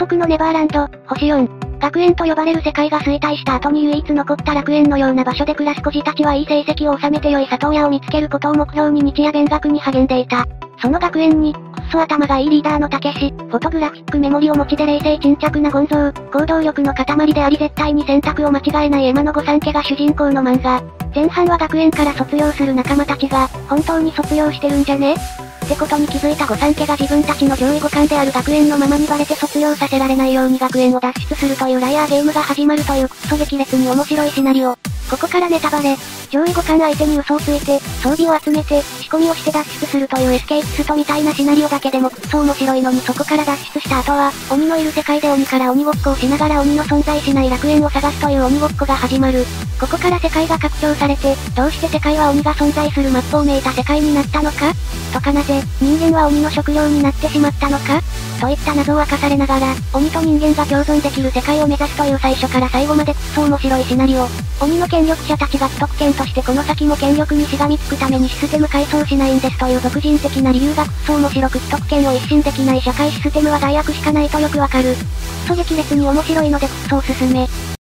束のネバーランド、星4。学園と呼ばれる世界が衰退した後に唯一残った楽園のような場所で暮らす孤児たちはいい成績を収めて良い里親を見つけることを目標に日夜勉学に励んでいた。その学園に、くっそ頭がいいリーダーのたけし、フォトグラフィックメモリを持ちで冷静沈着なゴンゾー、行動力の塊であり絶対に選択を間違えないエマの御三家が主人公の漫画。前半は学園から卒業する仲間たちが、本当に卒業してるんじゃねってことに気づいた御三家が自分たちの上位互換である学園のままにバレて卒業させられないように学園を脱出するというライアーゲームが始まるというくっそ激烈に面白いシナリオ。ここからネタバレ。上位互換相手に嘘をついて、装備を集めて、仕込みをして脱出するというエスケープストみたいなシナリオだけでもくっそ面白いのにそこから脱出した後は、鬼のいる世界で鬼から鬼ごっこをしながら鬼の存在しない楽園を探すという鬼ごっこが始まる。ここから世界が拡張されて、どうして世界は鬼が存在するマップをめいた世界になったのかとかなぜ、人間は鬼の食料になってしまったのかといった謎を明かされながら、鬼と人間が共存できる世界を目指すという最初から最後までくっそ面白いシナリオ。鬼の権力者たちが既得権としてこの先も権力にしがみつくためにシステム改装しないんですという俗人的な理由がくっそ面白く既得権を一新できない社会システムは害悪しかないとよくわかる。くっそ激烈に面白いのでくっそおすすめ。